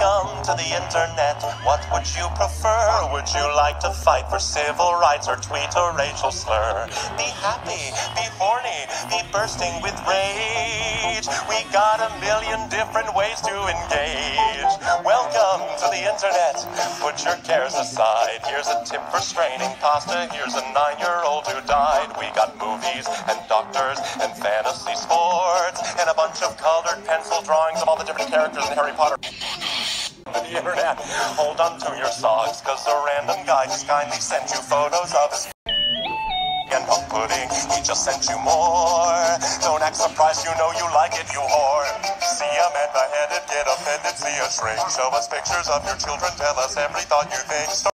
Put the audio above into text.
Welcome to the internet. What would you prefer? Would you like to fight for civil rights or tweet a racial slur? Be happy, be horny, be bursting with rage. We got a million different ways to engage. Welcome to the internet. Put your cares aside. Here's a tip for straining pasta. Here's a 9-year-old who died. We got movies and doctors and fantasy sports and a bunch of colored pencil drawings of all the different characters in Harry Potter. The internet. Hold on to your socks, cause a random guy just kindly sent you photos of his and milk pudding. He just sent you more. Don't act surprised, you know you like it, you whore. See a man beheaded, get offended, see a shrink. Show us pictures of your children, tell us every thought you think.